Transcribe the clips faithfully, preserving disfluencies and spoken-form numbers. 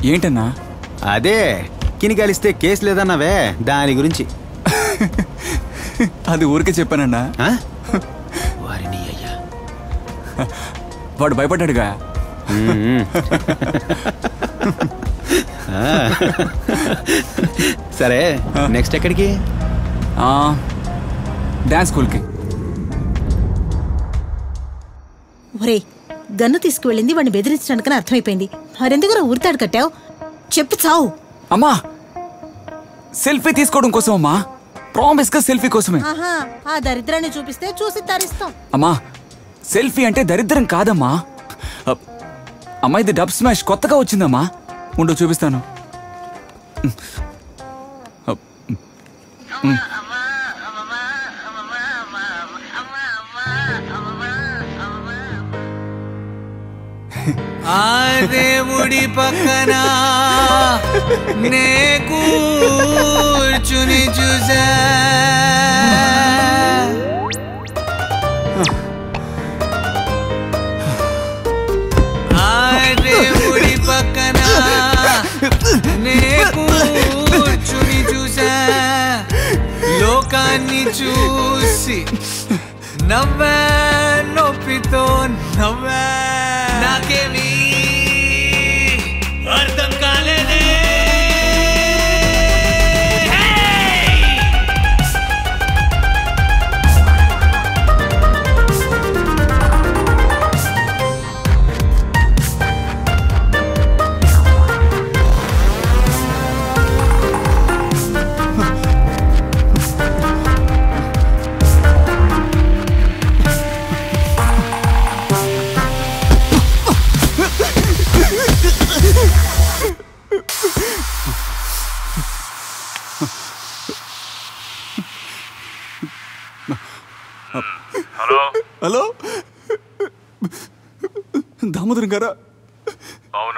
ఏంటన్నా? అదే కిని కలిస్తే కేసు లేదన్నావే, దాని గురించి. అది ఊరికే చెప్పానన్నా. వారిని అయ్యా వాడు భయపడ్డాడుగా. సరే నెక్స్ట్ ఎక్కడికి? డాన్స్ స్కూల్కి. ఒరే గన్ను తీసుకువెళ్ళింది వాడిని బెదిరించడానికని అర్థమైపోయింది. మరెందుకు ఊరితాడు కట్టావు? చెప్పు చావు. అమ్మా సెల్ఫీ తీసుకోవడం కోసం అమ్మా, ప్రామిస్ గా సెల్ఫీ కోసమే. ఆ దరిద్రాన్ని చూపిస్తే చూసి తరిస్తాం. అమ్మా సెల్ఫీ అంటే దరిద్రం కాదమ్మా. అమ్మా ఇది డబ్ స్మాష్ కొత్తగా వచ్చిందమ్మా, ఉండు చూపిస్తాను. ఆ దేవుడి పక్కన నే కూర్చుని చూసా, ఆ దేవుడి పక్కన నే కూర్చుని చూసా, లోకాన్ని చూసి నవ్వా, నొప్పితో నవ్వా, నాకేమీ అర్థం కాలేదే. హలో హలో దామోదరం గారా? అవును.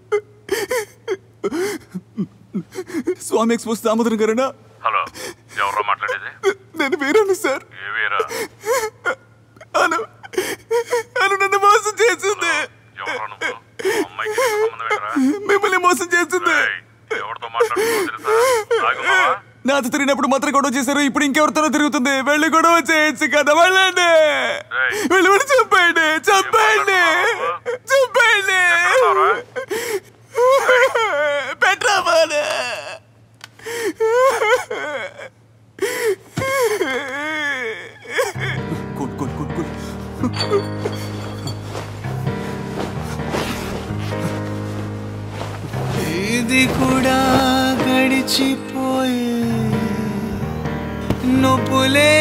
స్వామి ఎక్స్పోస్ దామోదరం గారేనా? హలో ఎవరో మాట్లాడేది? నేను వీరాను సార్. ఏ వీరా? అను అను నన్ను మోసం చేస్తుంది. ఎవరో నువ్వు? అమ్మాయికి సంబంధం ఏంట్రా? మిమ్మల్ని మోసం చేస్తుంది. ఎవరితో మాట్లాడుతున్నావు తెలుసా? ఆగున్నావా? నాతో తిరిగినప్పుడు మాత్రం గొడవ చేశారు, ఇప్పుడు ఇంకెవరితోనో తిరుగుతుంది. వెళ్ళి గొడవ చేయొచ్చు కదా, వెళ్ళండి. వెళ్ళి వెళ్ళి చంపండి, చంపండి, చంపండి. పెట్టరామానే కూల్ కూల్ కూల్ కూల్. ఇది కూడా గడిచిపోయే, నొప్పులే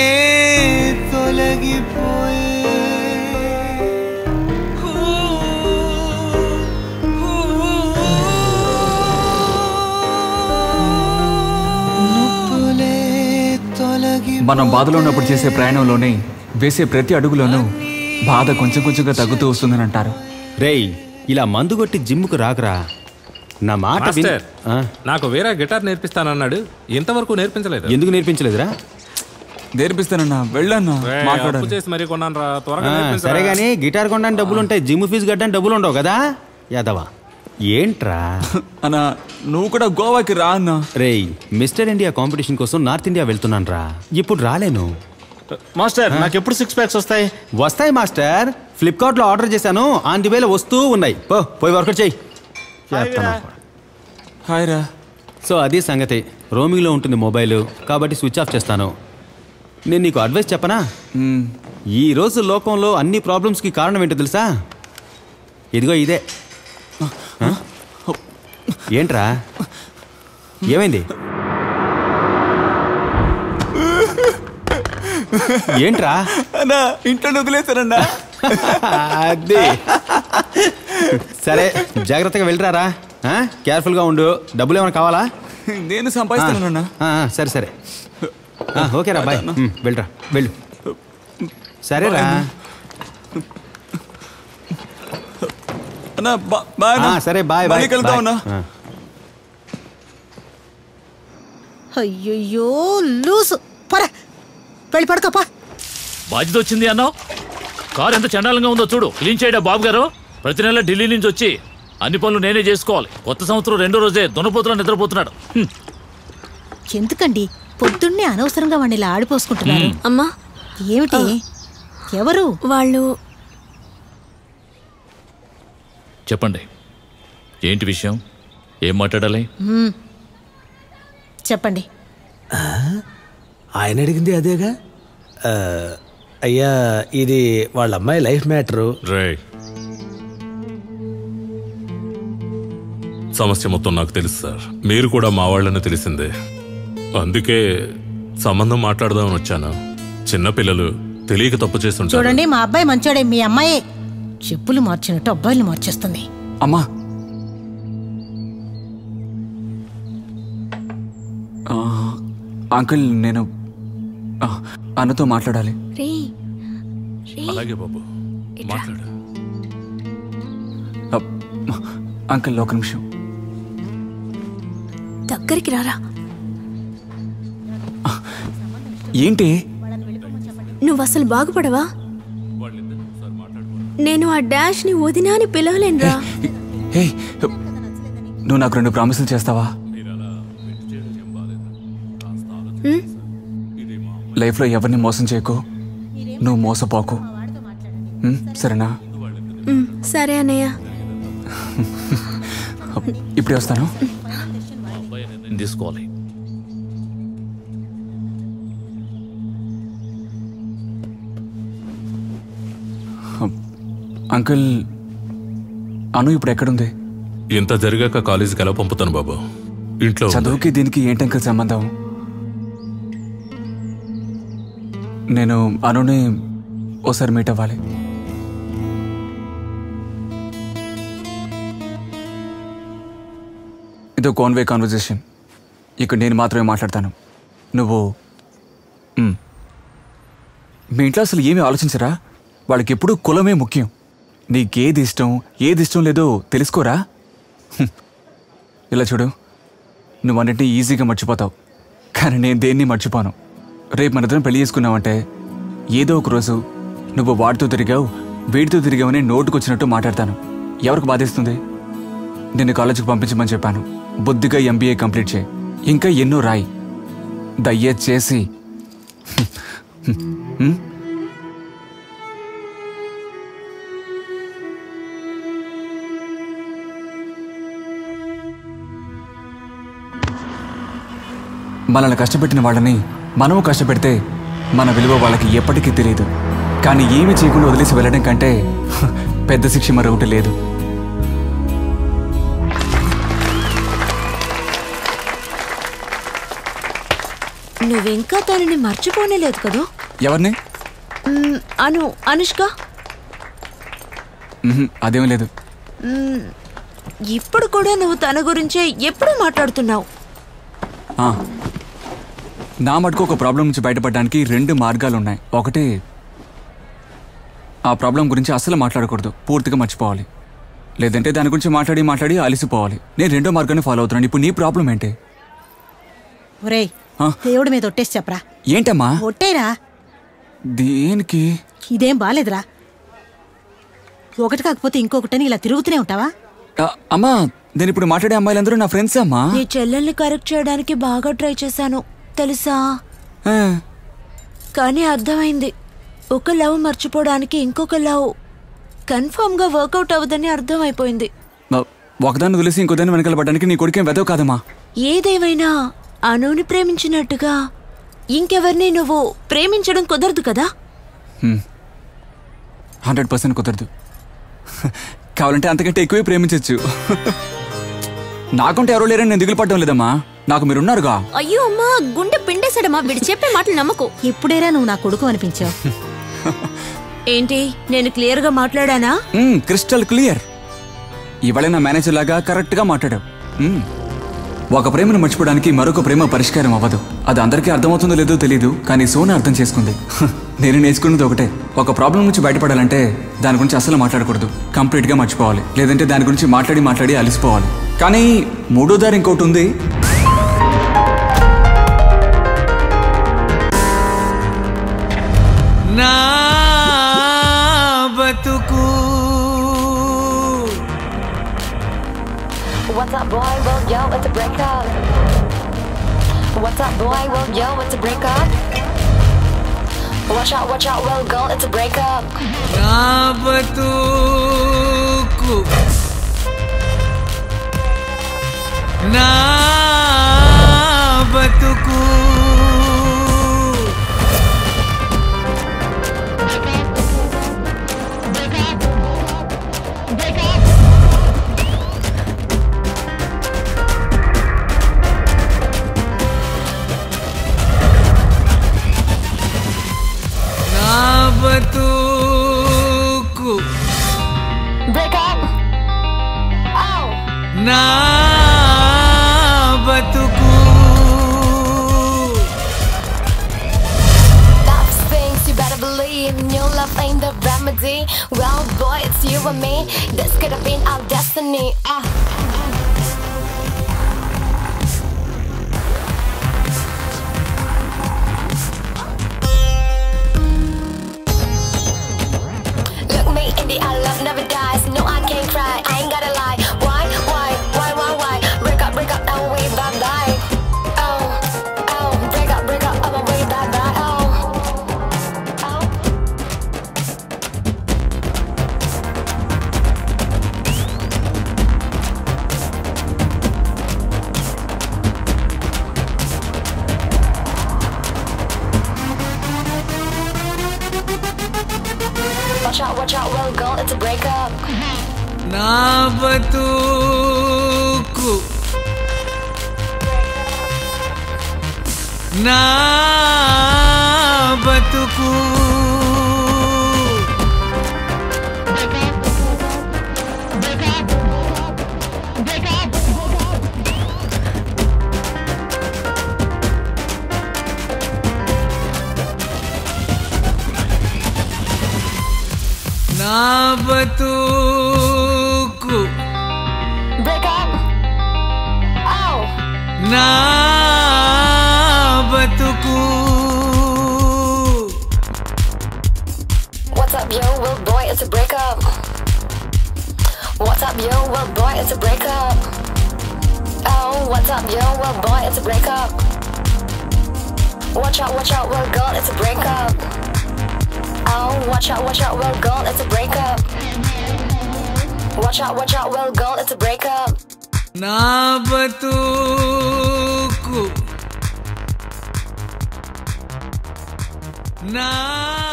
తొలగిపోయే, నొప్పులే తొలగి. మనం బాధలో ఉన్నప్పుడు చేసే ప్రయాణంలోనే వేసే ప్రతి అడుగులోనూ బాధ కొంచెం కొంచెంగా తగ్గుతూ వస్తుందని అంటారు. రేయ్ ఇలా మందు కొట్టి జిమ్ముకు రాకరా. నా మాట నాకు వేరే గిటార్ నేర్పిస్తానన్నాడు, ఇంతవరకు నేర్పించలేదు. ఎందుకు నేర్పించలేదురా? నేర్పిస్తానన్నా, వెళ్ళన్నా, మాట్లాడాలి. చేసి మరీ కొన్నాను రా, త్వరగా. సరే గానీ గిటార్ కొనడానికి డబ్బులు ఉంటాయి, జిమ్ ఫీజు కట్టడానికి డబ్బులు ఉండవు కదా యాదవా. ఏంట్రా అన్నా నువ్వు కూడా గోవాకి రా అన్నా. రేయ్ మిస్టర్ ఇండియా కాంపిటీషన్ కోసం నార్త్ ఇండియా వెళ్తున్నాను రా, ఇప్పుడు రాలేను. మాస్టర్ నాకు ఎప్పుడు సిక్స్ ప్యాక్స్ వస్తాయి? వస్తాయి మాస్టర్, ఫ్లిప్కార్ట్ లో ఆర్డర్ చేశాను, ఆన్ ది వేలో వస్తూ ఉన్నాయి. పో పోయి వర్కౌట్ చెయ్యి. హాయ్ రా. సో అది సంగతి. రోమింగ్లో ఉంటుంది మొబైల్, కాబట్టి స్విచ్ ఆఫ్ చేస్తాను. నేను నీకు అడ్వైస్ చెప్పనా? ఈ రోజు లోకంలో అన్ని ప్రాబ్లమ్స్కి కారణం ఏంటో తెలుసా? ఇదిగో ఇదే. ఏంట్రా ఏమైంది? ఏంట్రా? అన్నా ఇంట్లో వదిలేశానన్నా. అదే సరే జాగ్రత్తగా వెళ్ళరారా, కేర్ఫుల్గా ఉండు. డబ్బులు ఏమైనా కావాలా? నేను సంపాదిస్తానన్నా. సరే సరే ఓకేరా, బాయ్. వెళ్ళరా, వెళ్ళు. సరేరా. సరే బాయ్ బాయ్. అయ్యో లూసు పరా, వెళ్ళి పడుకోపా. బాధ్యత వచ్చింది అన్నావు, కారు ఎంత చండాలంగా ఉందో చూడు. క్లీన్ చేయడా బాబు గారు. ప్రతి నెల ఢిల్లీ నుంచి వచ్చి అన్ని పనులు నేనే చేసుకోవాలి. కొత్త సంవత్సరం రెండో రోజే దున్నపోతున్నా నిద్రపోతున్నాడు. ఎందుకండి పొద్దున్నే అనవసరంగా వాడిని ఇలా ఆడిపోసుకుంటున్నారు? అమ్మా ఏమిటి? ఎవరు వాళ్ళు? చెప్పండి, ఏంటి విషయం? ఏం మాట్లాడాలి? చెప్పండి. ఆయన అడిగింది అదేగా. అయ్యా, ఇది వాళ్ళ అమ్మాయి లైఫ్ మ్యాటరు. రే, సమస్య మొత్తం నాకు తెలుసు సార్. మీరు కూడా మా వాళ్ళని తెలిసిందే. అందుకే సంబంధం మాట్లాడదామని వచ్చాను. చిన్నపిల్లలు తెలియక తప్పు చేస్తుంటారు. చూడండి, మా అబ్బాయి మంచోడే, మీ అమ్మాయే చెప్పులు మార్చినట్టు అబ్బాయిలు మార్చేస్తుంది. అమ్మా, అంకుల్ నేను అన్నతో మాట్లాడాలి. అలాగే బాబు, మాట్లాడు. అంకుల్ ఒక నిమిషం దగ్గరికి రారా. ఏంటి? నువ్వు అసలు బాగుపడవా? నేను ఆ డాష్ ని వదినా అని పిలవలేనురా. నువ్వు నాకు రెండు ప్రామిసులు చేస్తావా? లైఫ్లో ఎవరిని మోసం చేయకు, నువ్వు మోసపోకు, సరేనా? సరే అన్నయ్య. ఇప్పుడే వస్తాను. తీసుకోవాలి. అంకుల్, అను ఇప్పుడు ఎక్కడుంది? ఇంత జరిగాక కాలేజీకి ఎలా పంపుతాను బాబు? ఇంట్లో చదువుకి దీనికి ఏంటి అంకుల్ సంబంధం? నేను అనుని ఓసారి మీట్ అవ్వాలి. ఇదో కాన్వే కాన్వర్జేషన్. ఇక్కడ నేను మాత్రమే మాట్లాడతాను. నువ్వు మీ ఇంట్లో అసలు ఏమీ ఆలోచించరా? వాళ్ళకి ఎప్పుడూ కులమే ముఖ్యం. నీకేది ఇష్టం ఏది ఇష్టం లేదో తెలుసుకోరా? ఇలా చూడు, నువ్వు అన్నింటినీ ఈజీగా మర్చిపోతావు, కానీ నేను దేన్ని మర్చిపోను. రేపు మనిద్దరం పెళ్లి చేసుకున్నావంటే ఏదో ఒక రోజు నువ్వు వాడితో తిరిగావు వీడితో తిరిగావని నోటుకొచ్చినట్టు మాట్లాడతాను. ఎవరికి బాధిస్తుంది? నిన్ను కాలేజీకి పంపించమని చెప్పాను. బుద్ధిగా ఎంబీఏ కంప్లీట్ చేయి, ఇంకా ఎన్నో రాయి. దయచేసి మనల్ని కష్టపెట్టిన వాళ్ళని మనము కష్టపెడితే మన విలువ వాళ్ళకి ఎప్పటికీ తెలియదు. కానీ ఏమి చేయకుండా వదిలేసి వెళ్ళడం కంటే పెద్ద శిక్ష మరొకటి లేదు. నువ్వింకా తనని మర్చిపోనే లేదు కదా? ఎవరిని? అను అనుష్క. అదేం లేదు. ఇప్పుడు కూడా నువ్వు తన గురించే ఎప్పుడు మాట్లాడుతున్నావు. నా మటుకు ఒక ప్రాబ్లం నుంచి బయటపడడానికి రెండు మార్గాలు ఉన్నాయి. ఒకటి, ఆ ప్రాబ్లం గురించి అస్సలు మాట్లాడకూడదు, పూర్తిగా మర్చిపోవాలి. లేదంటే దాని గురించి మాట్లాడి మాట్లాడి అలిసిపోవాలి. నేను రెండో మార్గాన్ని ఫాలో అవుతున్నాను. ఇప్పుడు నీ ప్రాబ్లం ఏంటి? ఒరేయ్, దేవుడి మీద ఒట్టేసి చెప్పరా. ఏంటమ్మా? ఒట్టేరా. దేనికి? ఇదేం బాలేదురా. ఒకటి కాకపోతే ఇంకొకటని ఇలా తిరుగుతూనే ఉంటావా? అమ్మా, నేను ఇప్పుడు మాట్లాడే అమ్మాయిలందరూ నా ఫ్రెండ్స్ అమ్మా. నీ చెల్లెల్ని కరెక్ట్ చేయడానికి బాగా ట్రై చేశాను తెలుసా, కానీ అర్థమైంది. ఒక లవ్ మర్చిపోవడానికి ఇంకొక లవ్ కన్ఫర్మ్ గా వర్కౌట్ అవ్వదని అర్థమైపోయింది. ఒకదాన్ని వదిలేసి ఇంకోదాన్ని వెనకాల పడడానికి నీ కొడుకేం వెదవ కాదమ్మా. ఏదేమైనా అనుని ప్రేమించినట్టుగా ఇంకెవరిని నువ్వు ప్రేమించడం కుదరదు కదా? హండ్రెడ్ పర్సెంట్ కుదరదు. కావాలంటే అంతకంటే ఎక్కువే ప్రేమించవచ్చు. నాకంటే ఎవరో లేరని నేను దిగులు పడడం లేదమ్మా, నాకు మీరున్నారుగా. అయ్యో అమ్మా, గుండె పిండేశాడమ్మా, వీడు చెప్పే మాటలు నమ్మకు. ఇప్పుడేరా నువ్వు నా కొడుకు అనిపించావు. ఏంటి, నేను క్లియర్ గా మాట్లాడానా? Crystal clear. ఇవాళ నా మేనేజర్ లాగా కరెక్ట్ గా మాట్లాడావు. ఒక ప్రేమను మర్చిపోవడానికి మరొక ప్రేమ పరిష్కారం అవ్వదు. అది అందరికీ అర్థమవుతుందో లేదో తెలియదు, కానీ సోనా అర్థం చేసుకుంది. నేను నేర్చుకున్నది ఒకటే, ఒక ప్రాబ్లం నుంచి బయటపడాలంటే దాని గురించి అసలు మాట్లాడకూడదు, కంప్లీట్ గా మర్చిపోవాలి. లేదంటే దాని గురించి మాట్లాడి మాట్లాడి అలిసిపోవాలి. కానీ మూడో దారి ఇంకోటి ఉంది. నా బతుకు What's up, boy? Well, yo, it's a breakup. What's up, boy? Well, yo, it's a breakup. Watch out, watch out, well, girl, it's a breakup. Na batuku, na batuku. Batuku. Break up. Oh. Na batuku. Those things you better believe. Your love ain't the remedy. Well, boy, it's you and me. This could have been our destiny. Ah. In the eye, love never dies. No, I can't cry. I ain't gotta lie. Why, why, why, why, why? Break up, break up, now we bye bye. Oh, oh, break up, break up, I'm away bye bye. Oh, oh. Watch out, watch out, well, girl, it's a breakup. Na batuku, na batuku. Na batuku. Break up. Oh. Na batuku. What's up, yo? Well, boy, it's a breakup. What's up, yo? Well, boy, it's a breakup. Oh, what's up, yo? Well, boy, it's a breakup. Watch out, watch out, well, girl, it's a breakup. Oh, watch out, watch out, well, girl, it's a breakup. Watch out, watch out, well, girl, it's a breakup. Na batuku, na